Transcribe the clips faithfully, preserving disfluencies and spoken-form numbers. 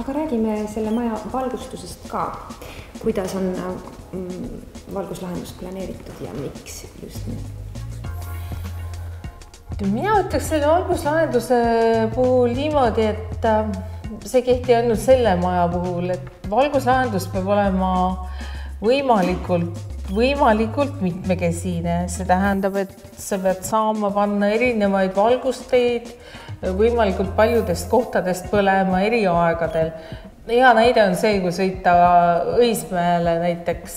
aga räägime selle maja valgustusest ka. Kuidas on valguslahendus planeeritud ja miks just nüüd? Mina ütleks selle valguslahenduse puhul niimoodi, et see kehti ainult selle maja puhul, et valguslahendus peab olema võimalikult, võimalikult mitmekesine. See tähendab, et sa pead saama panna erinevaid valgusteid võimalikult paljudest kohtadest põlema eri aegadel. Hea näide on see, kui sõita Õismäele näiteks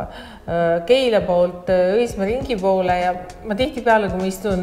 Keila poolt Õismäe ringi poole ja ma tihtipeale, kui ma istun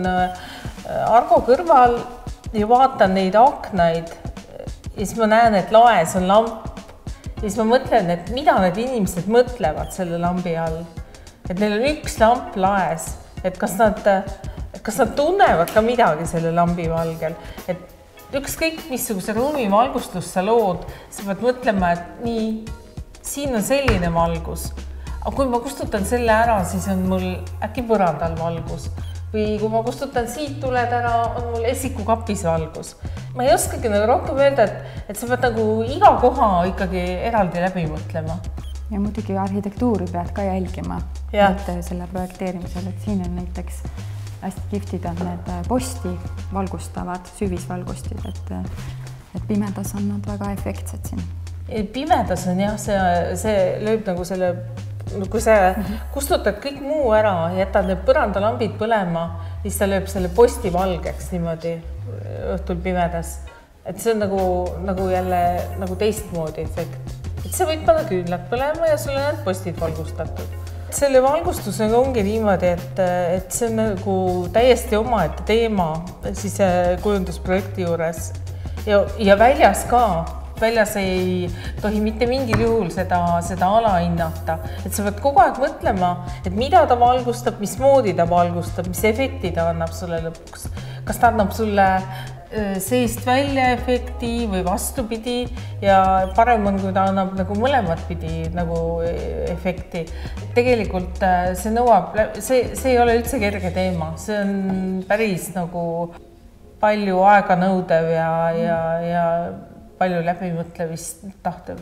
Argo kõrval ja vaatan neid aknaid ja siis ma näen, et laes on lamp ja siis ma mõtlen, et mida need inimesed mõtlevad selle lambi all. Et neil on üks lamp laes, et kas nad, kas nad tunnevad ka midagi selle lambi valgel, et ükskõik missuguse ruumi valgustust sa lood, sa pead mõtlema, et nii, siin on selline valgus. Aga kui ma kustutan selle ära, siis on mul äkki põrandal valgus. Või kui ma kustutan siit tuled ära, on mul esikukapis valgus. Ma ei oskagi nagu rohkem öelda, et, et sa pead nagu iga koha ikkagi eraldi läbi mõtlema. Ja muidugi arhitektuuri pead ka jälgima selle projekteerimisel, et siin on näiteks hästi kiftid on need posti valgustavad, süvisvalgustid, et, et pimedas on nad väga efektsed siin. Pimedas on jah, see, see lööb nagu selle, kui sa kustutad kõik muu ära, jätad need põrandalambid põlema, siis ta lööb selle posti valgeks niimoodi õhtul pimedas. Et see on nagu, nagu jälle nagu teistmoodi efekt. Et sa võid panna küünlad põlema ja sulle need postid valgustatud. Selle valgustusega ongi niimoodi, et, et see on nagu täiesti omaette teema siis kujundusprojekti juures ja, ja väljas ka. Väljas ei tohi mitte mingil juhul seda, seda ala hinnata. Et sa pead kogu aeg mõtlema, et mida ta valgustab, mismoodi ta valgustab, mis efekti ta annab sulle lõpuks. Kas ta annab sulle seest välja efekti või vastupidi ja parem on, kui ta annab nagu mõlemat pidi nagu efekti. Tegelikult see nõuab, see, see ei ole üldse kerge teema, see on päris nagu palju aega nõudev ja, ja, ja palju läbimõtlevist tahtev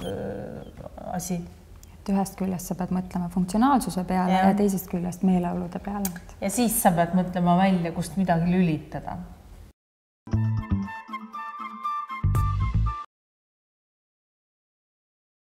asi. Et ühest küljest sa pead mõtlema funktsionaalsuse peale ja, ja teisest küljest meeleolude peale. Ja siis sa pead mõtlema välja, kust midagi lülitada.